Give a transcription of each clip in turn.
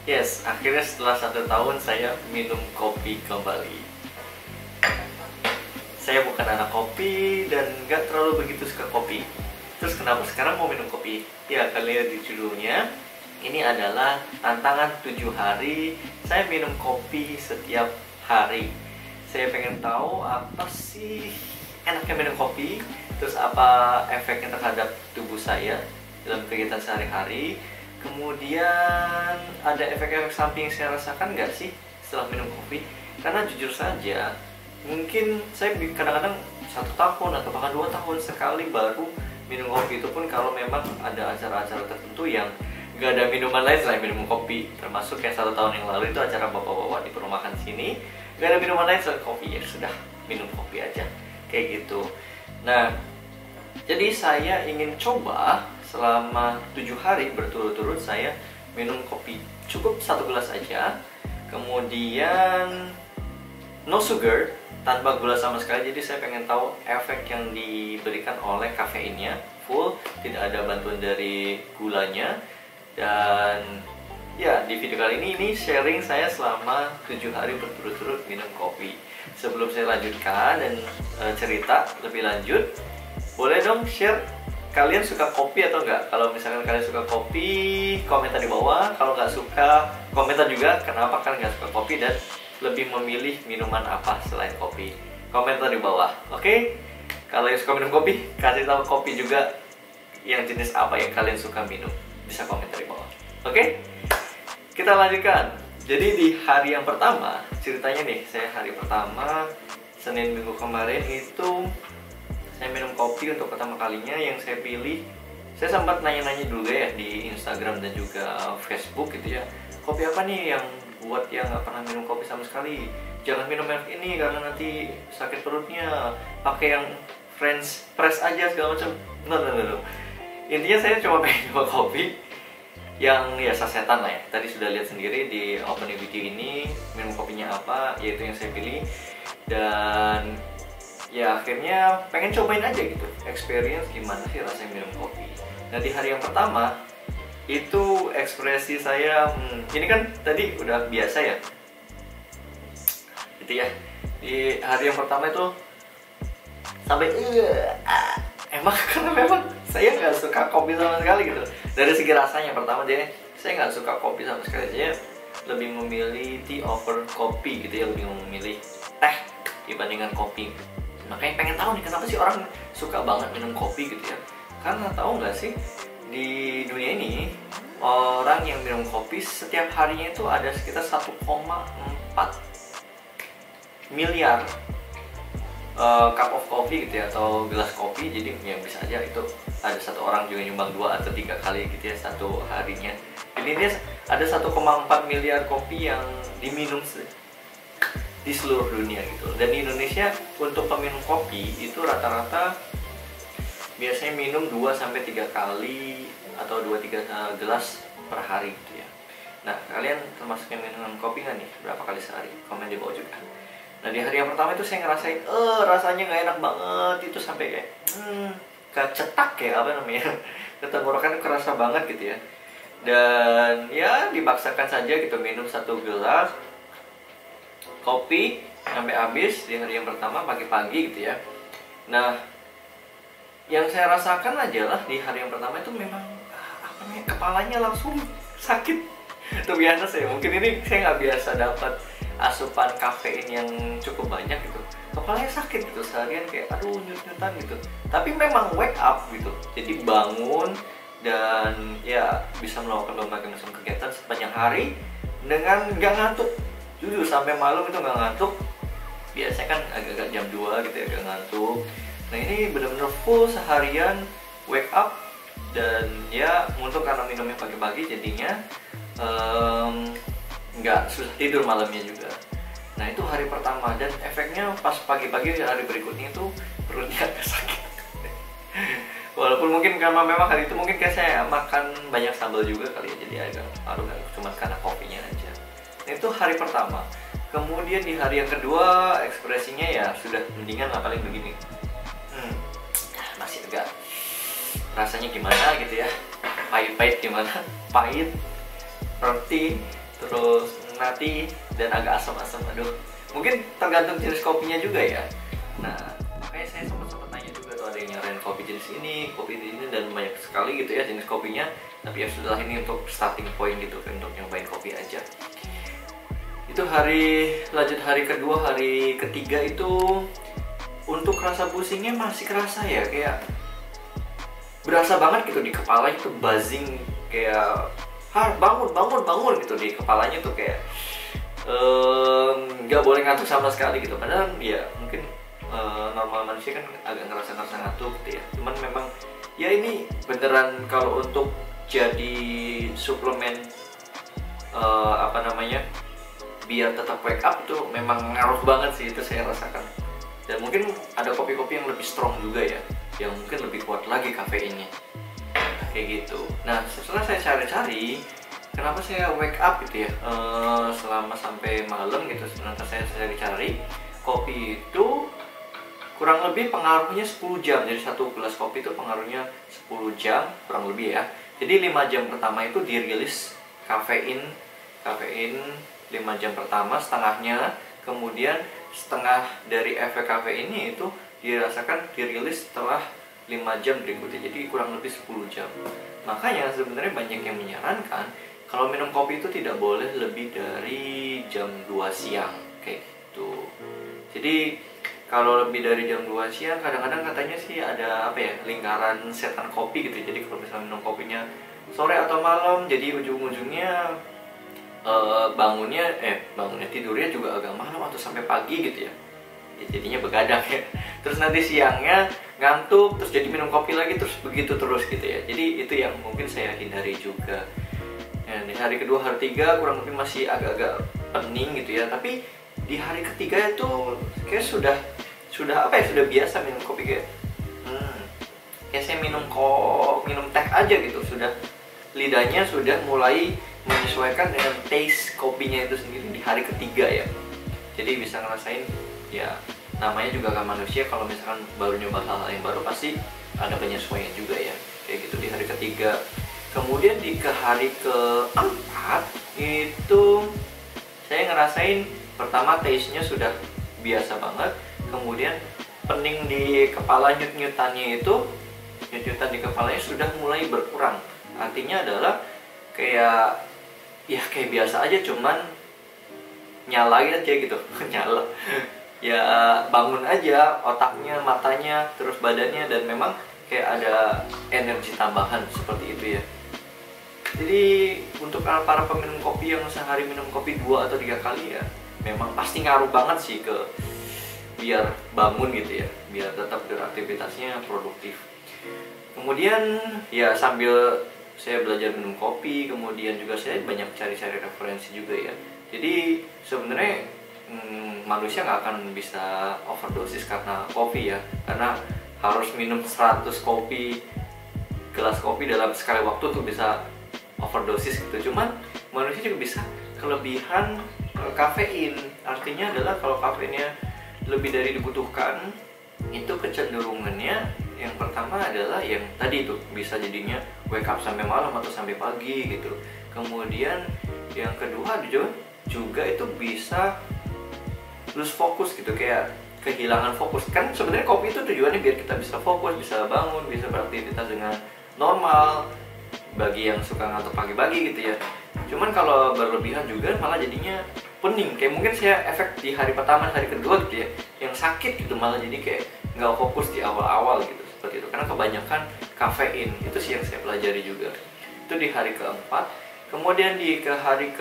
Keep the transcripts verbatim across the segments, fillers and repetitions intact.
Yes, akhirnya setelah satu tahun saya minum kopi kembali. Saya bukan anak kopi dan nggak terlalu begitu suka kopi. Terus kenapa sekarang mau minum kopi? Ya, kalian lihat di judulnya. Ini adalah tantangan tujuh hari saya minum kopi setiap hari. Saya pengen tahu apa sih enaknya minum kopi, terus apa efeknya terhadap tubuh saya dalam kegiatan sehari-hari. Kemudian ada efek-efek samping yang saya rasakan nggak sih setelah minum kopi? Karena jujur saja, mungkin saya kadang-kadang satu tahun atau bahkan dua tahun sekali baru minum kopi, itu pun kalau memang ada acara-acara tertentu yang gak ada minuman lain selain minum kopi. Termasuk yang satu tahun yang lalu itu acara bapak-bapak di perumahan sini, gak ada minuman lain selain kopi, ya sudah minum kopi aja kayak gitu. Nah, jadi saya ingin coba selama tujuh hari berturut-turut saya minum kopi, cukup satu gelas aja, kemudian no sugar, tanpa gula sama sekali. Jadi saya pengen tahu efek yang diberikan oleh kafeinnya, full, tidak ada bantuan dari gulanya. Dan ya, di video kali ini ini sharing saya selama tujuh hari berturut-turut minum kopi. Sebelum saya lanjutkan dan e, cerita lebih lanjut, boleh dong share kalian suka kopi atau enggak? Kalau misalkan kalian suka kopi, komentar di bawah. Kalau nggak suka, komentar juga kenapa kalian nggak suka kopi dan lebih memilih minuman apa selain kopi. Komentar di bawah, oke? Okay? Kalau yang suka minum kopi, kasih tahu kopi juga yang jenis apa yang kalian suka minum. Bisa komentar di bawah. Oke? Okay? Kita lanjutkan. Jadi di hari yang pertama, ceritanya nih, saya hari pertama Senin minggu kemarin itu saya minum kopi untuk pertama kalinya. Yang saya pilih, saya sempat nanya-nanya dulu ya di Instagram dan juga Facebook gitu ya. Kopi apa nih yang buat yang nggak pernah minum kopi sama sekali? Jangan minum merek ini karena nanti sakit perutnya. Pakai yang French press aja segala macam. No, no, no, no. Intinya saya cuma pengen coba kopi yang ya sasetan lah ya. Tadi sudah lihat sendiri di opening video ini minum kopinya apa, yaitu yang saya pilih. Dan ya akhirnya pengen cobain aja gitu, experience gimana sih rasanya minum kopi. Nah, di hari yang pertama itu ekspresi saya, hmm, ini kan tadi udah biasa ya, gitu ya. Di hari yang pertama itu sampai uh, emang karena memang saya nggak suka kopi sama sekali gitu. Dari segi rasanya pertama dia, saya nggak suka kopi sama sekali. Saya lebih memilih tea over kopi gitu ya, lebih memilih teh dibandingkan kopi. Makanya pengen tahu nih kenapa sih orang suka banget minum kopi gitu ya. Karena tahu nggak sih, di dunia ini orang yang minum kopi setiap harinya itu ada sekitar satu koma empat miliar Uh, cup of coffee gitu ya, atau gelas kopi. Jadi ya bisa aja itu ada satu orang juga nyumbang dua atau tiga kali gitu ya satu harinya. Jadi dia ada satu koma empat miliar kopi yang diminum di seluruh dunia gitu. Dan di Indonesia untuk peminum kopi itu rata-rata biasanya minum dua sampai tiga kali atau dua tiga gelas per hari gitu ya. Nah, kalian termasuk yang minum kopi nggak nih? Berapa kali sehari? Komen di bawah juga. Nah, di hari yang pertama itu saya ngerasain, eh rasanya nggak enak banget, itu sampai kayak, hmm, kecetak ya, apa namanya, ketenggorokan kerasa banget gitu ya. Dan ya dipaksakan saja gitu minum satu gelas kopi sampai habis di hari yang pertama pagi-pagi gitu ya. Nah, yang saya rasakan aja lah di hari yang pertama itu memang apa namanya, kepalanya langsung sakit. Itu biasa sih, mungkin ini saya nggak biasa dapat asupan kafein yang cukup banyak gitu, kepalanya sakit gitu seharian, kayak aduh nyut-nyutan gitu. Tapi memang wake up gitu, jadi bangun dan ya bisa melakukan berbagai macam kegiatan sepanjang hari dengan nggak ngantuk. Jujur sampai malam itu nggak ngantuk. Biasanya kan agak-agak jam dua gitu ya nggak ngantuk. Nah, ini benar-benar full seharian wake up. Dan ya untuk karena minumnya pagi-pagi jadinya um, nggak susah tidur malamnya juga. Nah, itu hari pertama, dan efeknya pas pagi-pagi hari berikutnya itu perutnya agak sakit. Walaupun mungkin karena memang hari itu mungkin kayak saya makan banyak sambal juga kali ya, jadi agak aduh nggak cuma karena kopinya aja. Nah, itu hari pertama. Kemudian di hari yang kedua ekspresinya ya sudah mendingan lah, paling begini. Hmm, masih agak rasanya gimana gitu ya, pahit-pahit gimana, pahit, roti. terus nati, dan agak asam-asam. Aduh, mungkin tergantung jenis kopinya juga ya. Nah, makanya saya sempat-sempat nanya juga tuh, ada yang nyaranin kopi jenis ini, kopi ini, dan banyak sekali gitu ya jenis kopinya. Tapi ya sudah, ini untuk starting point gitu kan, untuk nyobain kopi aja. Itu hari, lanjut hari kedua, hari ketiga itu untuk rasa pusingnya masih kerasa ya, kayak berasa banget gitu di kepala itu, buzzing, kayak har bangun bangun bangun gitu di kepalanya tuh, kayak nggak um, boleh ngantuk sama sekali gitu. Padahal ya mungkin uh, normal manusia kan agak ngerasa-ngerasa ngantuk gitu ya. Cuman memang ya ini beneran kalau untuk jadi suplemen uh, apa namanya biar tetap wake up itu memang ngaruh banget sih, itu saya rasakan. Dan mungkin ada kopi-kopi yang lebih strong juga ya, yang mungkin lebih kuat lagi kafeinnya, kayak gitu. Nah, setelah saya cari-cari kenapa saya wake up gitu ya uh, selama sampai malam gitu, sebenarnya saya cari-cari kopi itu kurang lebih pengaruhnya sepuluh jam. Jadi satu gelas kopi itu pengaruhnya sepuluh jam kurang lebih ya. Jadi lima jam pertama itu dirilis kafein kafein lima jam pertama setengahnya, kemudian setengah dari efek kafeinnya itu dirasakan dirilis setelah lima jam berikutnya, jadi kurang lebih sepuluh jam. Makanya sebenarnya banyak yang menyarankan kalau minum kopi itu tidak boleh lebih dari jam dua siang kayak gitu. Jadi kalau lebih dari jam dua siang kadang-kadang katanya sih ada apa ya, lingkaran setan kopi gitu. Jadi kalau misalnya minum kopinya sore atau malam, jadi ujung-ujungnya Uh, bangunnya eh bangunnya tidurnya juga agak malam atau sampai pagi gitu ya, ya jadinya begadang ya. Terus nanti siangnya ngantuk, terus jadi minum kopi lagi, terus begitu terus gitu ya. Jadi itu yang mungkin saya hindari juga. Nah, di hari kedua, hari ketiga kurang lebih masih agak-agak pening gitu ya. Tapi di hari ketiga itu kayak sudah sudah apa ya sudah biasa minum kopi, kayak hmm, kayak saya minum kok minum teh aja gitu, sudah lidahnya sudah mulai menyesuaikan dengan taste kopinya itu sendiri di hari ketiga ya. Jadi bisa ngerasain ya, namanya juga kan manusia, kalau misalkan baru nyoba hal-hal yang baru pasti ada penyesuaian juga ya, kayak gitu di hari ketiga. Kemudian di ke hari keempat itu saya ngerasain pertama taste-nya sudah biasa banget, kemudian pening di kepala, nyut-nyutannya itu nyut-nyutan di kepalanya sudah mulai berkurang. Artinya adalah kayak ya kayak biasa aja, cuman nyala aja gitu nyala ya, bangun aja otaknya, matanya, terus badannya, dan memang kayak ada energi tambahan seperti itu ya. Jadi untuk para peminum kopi yang sehari minum kopi dua atau tiga kali ya, memang pasti ngaruh banget sih ke biar bangun gitu ya, biar tetap beraktivitasnya produktif. Kemudian ya sambil saya belajar minum kopi, kemudian juga saya banyak cari-cari referensi juga ya. Jadi sebenarnya hmm, manusia nggak akan bisa overdosis karena kopi ya, karena harus minum seratus kopi, gelas kopi dalam sekali waktu tuh bisa overdosis gitu. Cuman manusia juga bisa kelebihan uh, kafein. Artinya adalah kalau kafeinnya lebih dari dibutuhkan, itu kecenderungannya yang pertama adalah yang tadi itu bisa jadinya wake up sampai malam atau sampai pagi gitu. Kemudian yang kedua juga, juga itu bisa lose fokus gitu, kayak kehilangan fokus. Kan sebenarnya kopi itu tujuannya biar kita bisa fokus, bisa bangun, bisa beraktivitas dengan normal, bagi yang suka ngantuk pagi-pagi gitu ya. Cuman kalau berlebihan juga malah jadinya pening. Kayak mungkin saya efek di hari pertama, hari kedua gitu ya, yang sakit gitu, malah jadi kayak nggak fokus di awal-awal gitu, seperti itu, karena kebanyakan kafein. Itu sih yang saya pelajari juga, itu di hari keempat. Kemudian di ke hari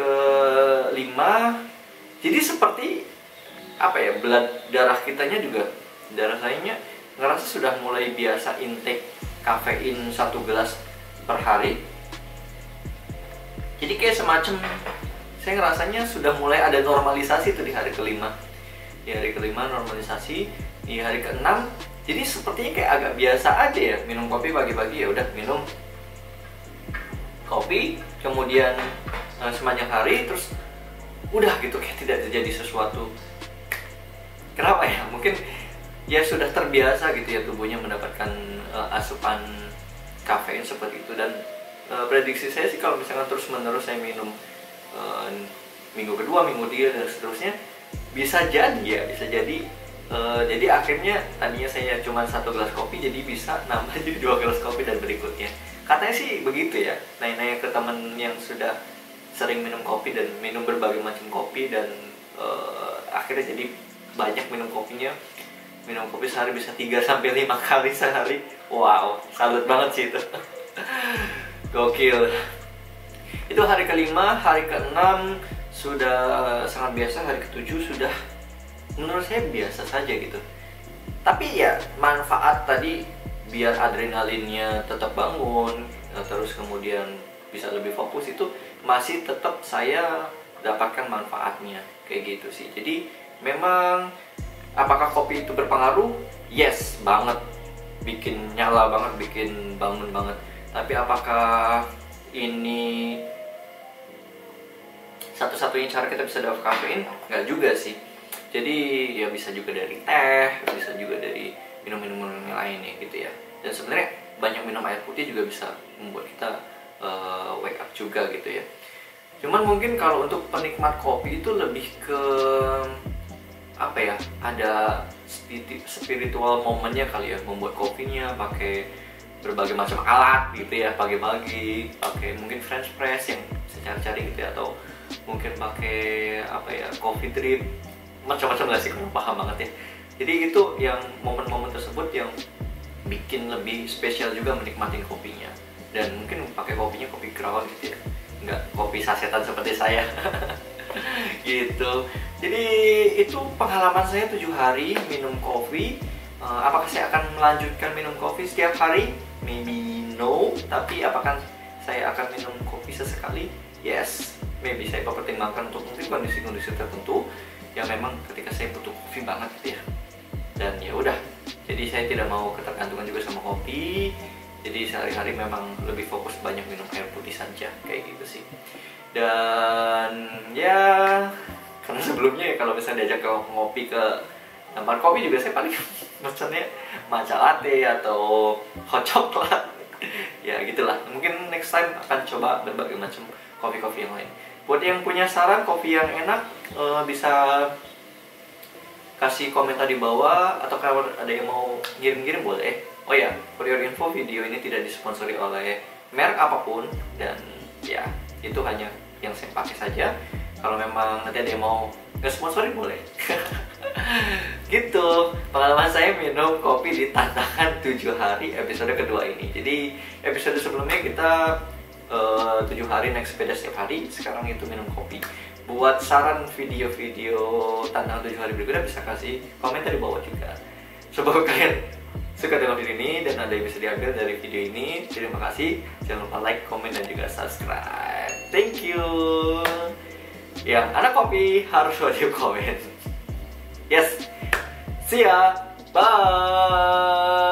kelima, jadi seperti apa ya, blood darah kitanya juga, darah sayanya ngerasa sudah mulai biasa intake kafein satu gelas per hari. Jadi kayak semacam saya ngerasanya sudah mulai ada normalisasi tuh di hari kelima. Di hari kelima normalisasi. Di hari keenam jadi sepertinya kayak agak biasa aja ya, minum kopi pagi-pagi, ya udah minum kopi, kemudian uh, sepanjang hari, terus udah gitu, kayak tidak terjadi sesuatu. Kenapa ya? Mungkin ya sudah terbiasa gitu ya tubuhnya mendapatkan uh, asupan kafein seperti itu. Dan uh, prediksi saya sih kalau misalkan terus menerus saya minum uh, minggu kedua, minggu tiga dan seterusnya. Bisa jadi ya, bisa jadi uh, jadi akhirnya tadinya saya cuma satu gelas kopi jadi bisa nambah jadi dua gelas kopi dan berikutnya. Katanya sih begitu ya, nanya-nanya ke temen yang sudah sering minum kopi dan minum berbagai macam kopi dan uh, akhirnya jadi banyak minum kopinya. Minum kopi sehari bisa tiga sampai lima kali sehari. Wow, salut banget sih itu. Gokil. Itu hari kelima, hari keenam sudah sangat biasa, hari ketujuh sudah menurut saya biasa saja gitu. Tapi ya manfaat tadi biar adrenalinnya tetap bangun, terus kemudian bisa lebih fokus itu masih tetap saya dapatkan manfaatnya kayak gitu sih. Jadi memang apakah kopi itu berpengaruh? Yes, banget. Bikin nyala banget, bikin bangun banget. Tapi apakah ini satu-satunya cara kita bisa dapat kafein? Nggak juga sih. Jadi ya bisa juga dari teh, bisa juga dari minum-minum yang lainnya gitu ya. Dan sebenarnya banyak minum air putih juga bisa membuat kita uh, wake up juga gitu ya. Cuman mungkin kalau untuk penikmat kopi itu lebih ke apa ya, ada spiritual momennya kali ya, membuat kopinya pakai berbagai macam alat gitu ya, pagi-pagi pakai mungkin French press yang saya cari-cari gitu ya, atau mungkin pakai apa ya, coffee drip, macam-macam lah sih, kurang paham banget ya. Jadi itu yang momen-momen tersebut yang bikin lebih spesial juga menikmati kopinya. Dan mungkin pakai kopinya kopi ground gitu ya, nggak kopi sasetan seperti saya. Gitu. Jadi itu pengalaman saya tujuh hari minum kopi. uh, Apakah saya akan melanjutkan minum kopi setiap hari? Maybe no. Tapi apakah saya akan minum kopi sesekali? Yes. Maybe saya pertimbangkan untuk mungkin kondisi-kondisi tertentu yang memang ketika saya butuh kopi banget gitu ya. Dan ya udah, jadi saya tidak mau ketergantungan juga sama kopi. Jadi sehari-hari memang lebih fokus banyak minum air putih saja kayak gitu sih. Dan ya karena sebelumnya ya kalau misalnya diajak ke ngopi ke tempat kopi juga saya paling pesannya matcha latte atau hot chocolate. Ya gitulah. Mungkin next time akan coba berbagai macam kopi-kopi yang lain. Buat yang punya saran kopi yang enak, uh, bisa kasih komentar di bawah, atau kalau ada yang mau ngirim-ngirim boleh. Oh ya, for your info, video ini tidak disponsori oleh merek apapun, dan ya itu hanya yang saya pakai saja. Kalau memang nanti ada yang mau nge-sponsori boleh. Gitu pengalaman saya minum kopi di tantangan tujuh hari episode kedua ini. Jadi episode sebelumnya kita uh, tujuh hari naik sepeda setiap hari, sekarang itu minum kopi. Buat saran video-video tantangan tujuh hari berikutnya bisa kasih komentar di bawah juga. Semoga kalian suka dengan video ini dan ada yang bisa diambil dari video ini. Terima kasih. Jangan lupa like, komen, dan juga subscribe. Thank you. Yang anak kopi harus wajib komen. Yes. See ya. Bye.